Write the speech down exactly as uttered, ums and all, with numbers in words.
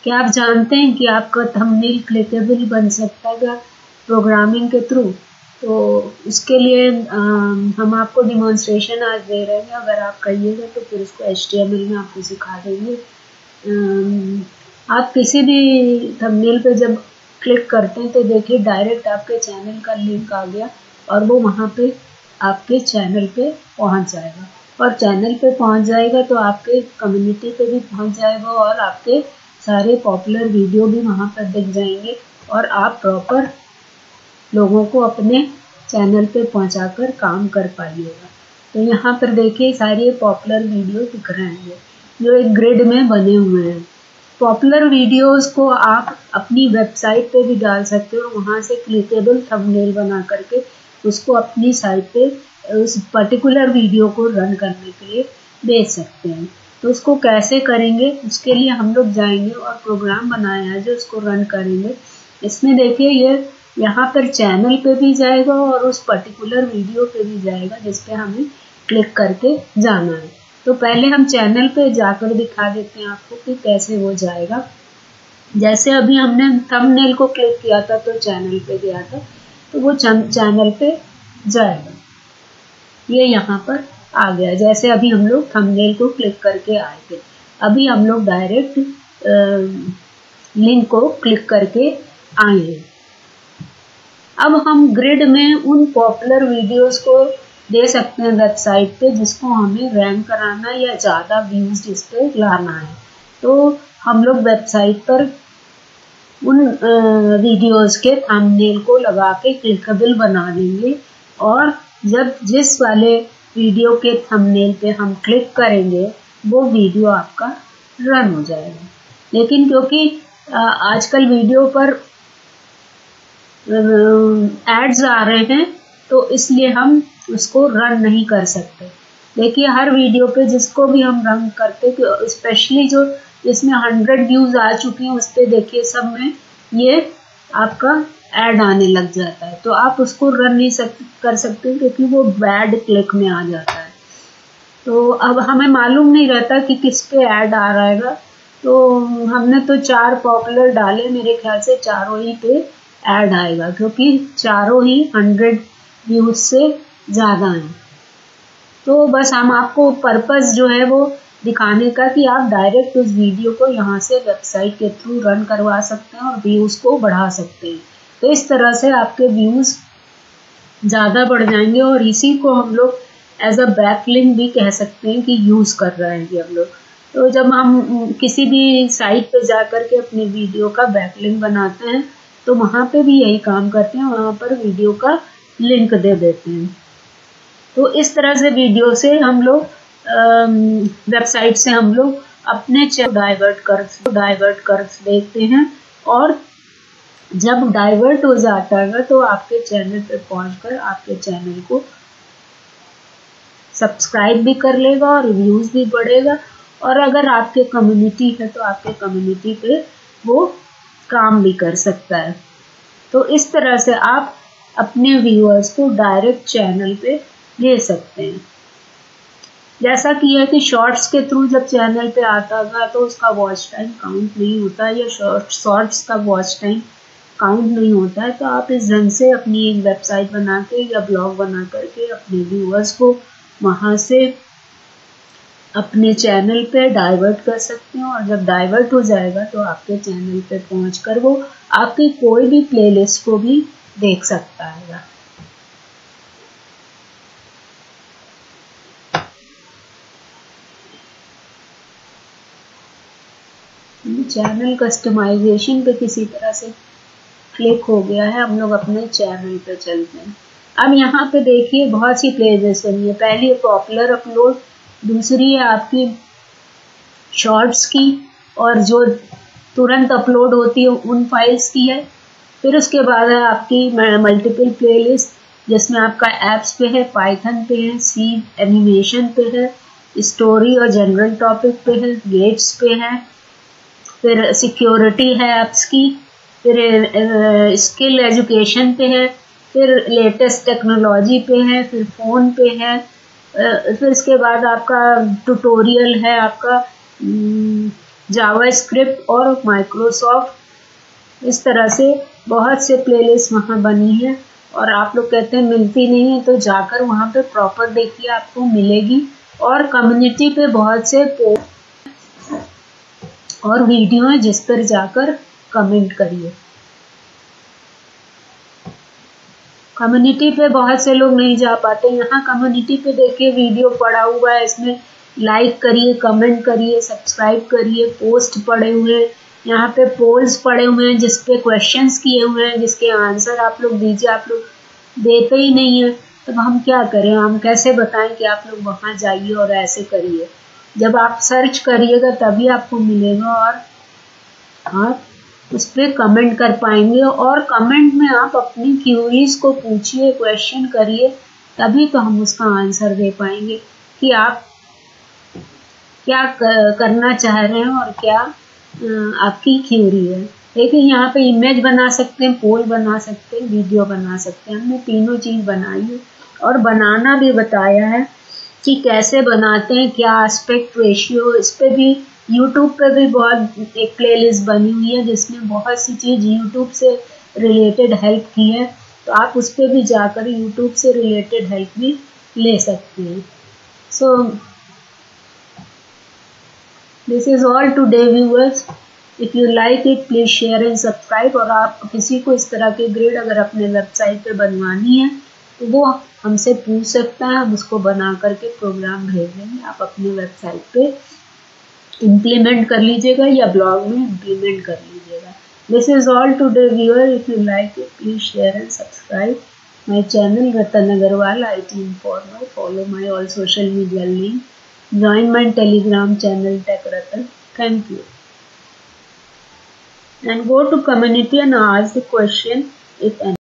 क्या आप जानते हैं कि आपका थंबनेल क्लिकेबल बन सकता है प्रोग्रामिंग के थ्रू? तो उसके लिए आ, हम आपको डिमॉन्स्ट्रेशन आज दे रहे हैं। अगर आप कहिएगा तो फिर उसको एच टी एम एल में आपको सिखा देंगे। आप किसी भी थंबनेल पे जब क्लिक करते हैं तो देखिए डायरेक्ट आपके चैनल का लिंक आ गया और वो वहाँ पे आपके चैनल पे पहुँच जाएगा। और चैनल पे पहुँच जाएगा तो आपके कम्युनिटी पे भी पहुँच जाएगा और आपके सारे पॉपुलर वीडियो भी वहाँ पर दिख जाएंगे और आप प्रॉपर लोगों को अपने चैनल पे पहुँचाकर काम कर पाइएगा। तो यहाँ पर देखिए सारे पॉपुलर वीडियो दिख रहे हैं जो एक ग्रिड में बने हुए हैं। पॉपुलर वीडियोस को आप अपनी वेबसाइट पे भी डाल सकते हो, वहाँ से क्लिकेबल थंबनेल बना करके उसको अपनी साइट पे उस पर्टिकुलर वीडियो को रन करने के लिए भेज सकते हैं। तो उसको कैसे करेंगे उसके लिए हम लोग जाएंगे और प्रोग्राम बनाया है जो उसको रन करेंगे। इसमें देखिए ये यहाँ पर चैनल पे भी जाएगा और उस पर्टिकुलर वीडियो पे भी जाएगा जिस पे हमें क्लिक करके जाना है। तो पहले हम चैनल पे जाकर दिखा देते हैं आपको कि कैसे वो जाएगा। जैसे अभी हमने थंबनेल को क्लिक किया था तो चैनल पे गया था, तो वो चैनल पे जाएगा। ये यहाँ पर आ गया। जैसे अभी हम लोग थंबनेल को क्लिक करके आए थे, अभी हम लोग डायरेक्ट लिंक को क्लिक करके आए हैं। अब हम ग्रिड में उन पॉपुलर वीडियोस को दे सकते हैं वेबसाइट पे जिसको हमें रैंक कराना या ज़्यादा व्यूज जिस पे लाना है। तो हम लोग वेबसाइट पर उन वीडियोस के थंबनेल को लगा के क्लिकेबल बना देंगे और जब जिस वाले वीडियो के थंबनेल पे हम क्लिक करेंगे वो वीडियो आपका रन हो जाएगा। लेकिन क्योंकि आजकल वीडियो पर एड्स आ रहे हैं तो इसलिए हम उसको रन नहीं कर सकते। देखिए हर वीडियो पे जिसको भी हम रन करते, स्पेशली जो जिसमें हंड्रेड व्यूज आ चुके हैं उस पर देखिए सब में ये आपका ऐड आने लग जाता है। तो आप उसको रन नहीं सक, कर सकते क्योंकि वो बैड क्लिक में आ जाता है। तो अब हमें मालूम नहीं रहता कि किस पे ऐड आ रहा है। तो हमने तो चार पॉपुलर डाले, मेरे ख्याल से चारों ही पे ऐड आएगा क्योंकि चारों ही हंड्रेड व्यूज से ज़्यादा हैं। तो बस हम आपको पर्पस जो है वो दिखाने का कि आप डायरेक्ट उस वीडियो को यहाँ से वेबसाइट के थ्रू रन करवा सकते हैं और व्यूज़ को बढ़ा सकते हैं। तो इस तरह से आपके व्यूज़ ज़्यादा बढ़ जाएंगे और इसी को हम लोग एज अ बैकलिंक भी कह सकते हैं कि यूज़ कर रहे हैं हम लोग। तो जब हम किसी भी साइट पे जा कर के अपनी वीडियो का बैकलिंक बनाते हैं तो वहाँ पे भी यही काम करते हैं, वहाँ पर वीडियो का लिंक दे देते हैं। तो इस तरह से वीडियो से हम लोग वेबसाइट से हम लोग अपने चैनल डाइवर्ट कर डाइवर्ट कर देते हैं और जब डाइवर्ट हो जाता है तो आपके चैनल पे पहुंचकर आपके चैनल को सब्सक्राइब भी कर लेगा और व्यूज भी बढ़ेगा। और अगर आपके कम्युनिटी है तो आपके कम्युनिटी पे वो काम भी कर सकता है। तो इस तरह से आप अपने व्यूअर्स को डायरेक्ट चैनल पे ले सकते हैं। जैसा कि है कि शॉर्ट्स के थ्रू जब चैनल पे आता था तो उसका वॉच टाइम काउंट नहीं होता या शॉर्ट शॉर्ट्स का वॉच टाइम काउंट नहीं होता है। तो आप इस ढंग से अपनी एक वेबसाइट बना के या ब्लॉग बना करके अपने व्यूअर्स को वहाँ से अपने चैनल पे डाइवर्ट कर सकते हैं और जब डाइवर्ट हो जाएगा तो आपके चैनल पे पहुंचकर वो आपकी कोई भी प्लेलिस्ट को भी देख सकता है। चैनल कस्टमाइजेशन पे किसी तरह से क्लिक हो गया है, हम लोग अपने चैनल पे चलते हैं। अब यहाँ पे देखिए बहुत सी प्लेलिस्ट बनी है। पहली है पॉपुलर अपलोड, दूसरी है आपकी शॉर्ट्स की और जो तुरंत अपलोड होती है उन फाइल्स की है। फिर उसके बाद है आपकी मल्टीपल प्लेलिस्ट जिसमें आपका एप्स पे है, पाइथन पे है, सी एनिमेशन पे है, स्टोरी और जनरल टॉपिक पे है, गेट्स पे है, फिर सिक्योरिटी है एप्स की, फिर स्किल एजुकेशन पे है, फिर लेटेस्ट टेक्नोलॉजी पे है, फिर फ़ोन पे है, फिर इसके बाद आपका ट्यूटोरियल है, आपका जावास्क्रिप्ट और माइक्रोसॉफ्ट, इस तरह से बहुत से प्लेलिस्ट वहाँ बनी है। और आप लोग कहते हैं मिलती नहीं है, तो जाकर वहाँ पे प्रॉपर देखिए, आपको मिलेगी। और कम्युनिटी पे बहुत से पोस्ट और वीडियो हैं जिस पर जाकर कमेंट करिए। कम्युनिटी पे बहुत से लोग नहीं जा पाते, यहाँ कम्युनिटी पे देखिए वीडियो पड़ा हुआ है, इसमें लाइक करिए, कमेंट करिए, सब्सक्राइब करिए, पोस्ट पड़े हुए हैं, यहाँ पे पोल्स पड़े हुए हैं जिस पे क्वेश्चंस किए हुए हैं, जिसके आंसर आप लोग दीजिए। आप लोग देते ही नहीं है, तब हम क्या करें, हम कैसे बताएं कि आप लोग वहाँ जाइए और ऐसे करिए। जब आप सर्च करिएगा तभी आपको मिलेगा और आप उस पर कमेंट कर पाएंगे। और कमेंट में आप अपनी क्यूरीज को पूछिए, क्वेश्चन करिए, तभी तो हम उसका आंसर दे पाएंगे कि आप क्या करना चाह रहे हैं और क्या आपकी क्यूरी है। देखिए यहाँ पे इमेज बना सकते हैं, पोल बना सकते हैं, वीडियो बना सकते हैं। हमने तीनों चीज़ बनाई है और बनाना भी बताया है कि कैसे बनाते हैं, क्या एस्पेक्ट रेशियो। इस पे भी यूट्यूब पे भी बहुत एक प्लेलिस्ट बनी हुई है जिसमें बहुत सी चीज़ यूट्यूब से रिलेटेड हेल्प की है, तो आप उस पर भी जाकर यूट्यूब से रिलेटेड हेल्प भी ले सकते हैं। So this is all today viewers, if you like it please share and subscribe. और आप किसी को इस तरह के ग्रेड अगर अपने वेबसाइट पे बनवानी है तो वो हमसे पूछ सकता है, हम उसको बना करके प्रोग्राम भेज देंगे, आप अपने वेबसाइट पे इम्प्लीमेंट कर लीजिएगा या ब्लॉग में इम्प्लीमेंट कर लीजिएगा। This is all today viewer, if you like it please share and subscribe my channel Ratan Agarwal I T informer. Follow my all social media link, join my telegram channel Tech Ratan. Thank you. And go to community and ask the question if any.